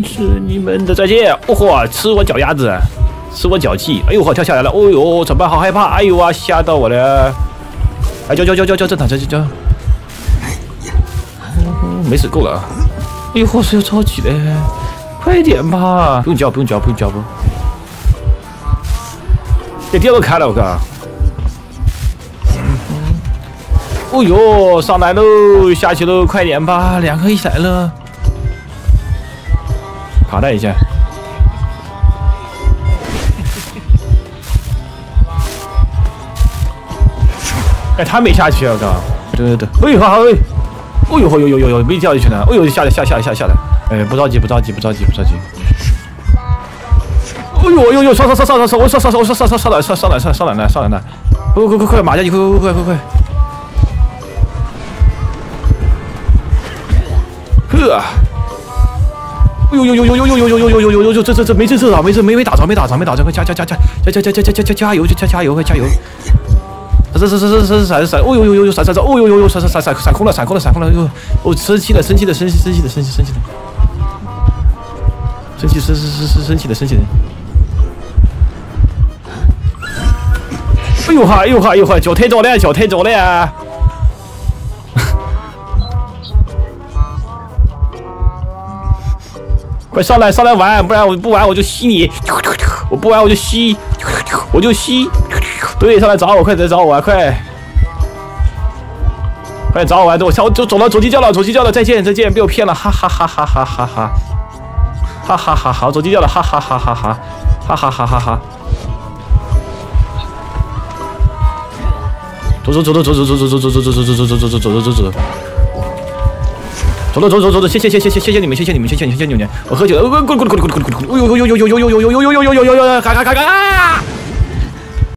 是你们的再见。哦嚯，吃我脚丫子，吃我脚气。哎呦嚯，跳下来了。哦呦，怎么办？好害怕。哎呦啊，吓到我了。哎，叫，正常，叫。没死够了。哎呦嚯，是要着急嘞，快点吧。不用叫。这电都开了，我靠。哦呦，上来喽，下去喽，快点吧，两个一起来了。卡带一下。哎，他没下去啊！我靠，对。哎呦，好，哎呦，没掉进去呢。哎呦，下来。哎，不着急。哎呦，上来了！快，马家你快！呵！哎呦，这没打着，快加油！闪！哦呦，闪！哦呦，闪空了！哦，生气了！生气！哎呦哈！脚太着了！快上来玩，不然我不玩我就吸你！我不玩我就吸！对，上来找我，快点找我啊！快找我玩！我就走了，走鸡叫了！再见！被我骗了！哈！好，走鸡叫了！哈！走！走了，谢谢你们！我喝酒了！咔！